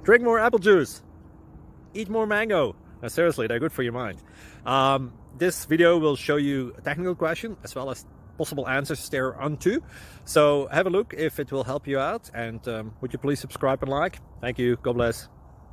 Drink more apple juice. Eat more mango. No, seriously, they're good for your mind. This video will show you a technical question as well as possible answers thereunto. So have a look if it will help you out, and would you please subscribe and like? Thank you. God bless.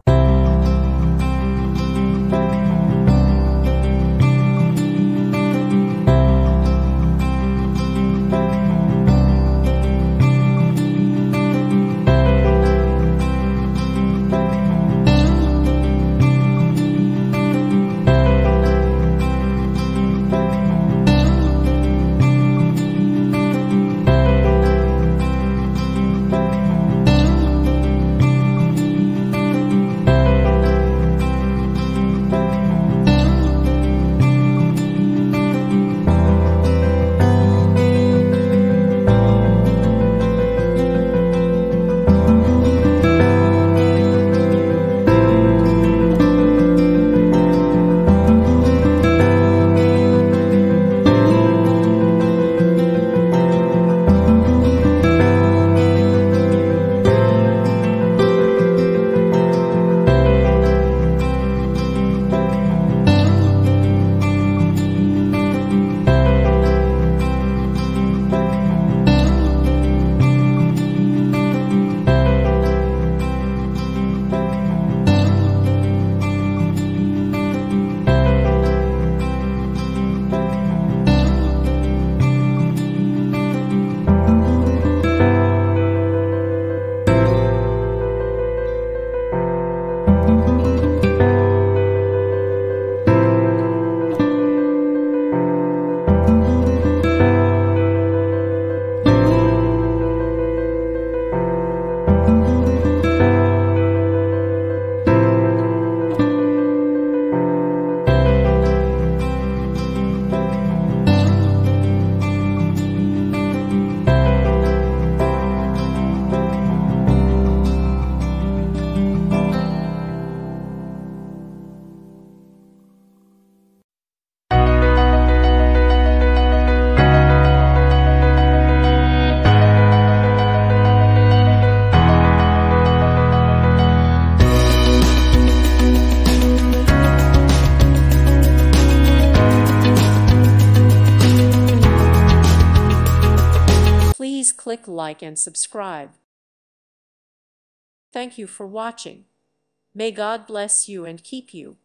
Please click like and subscribe. Thank you for watching. May God bless you and keep you.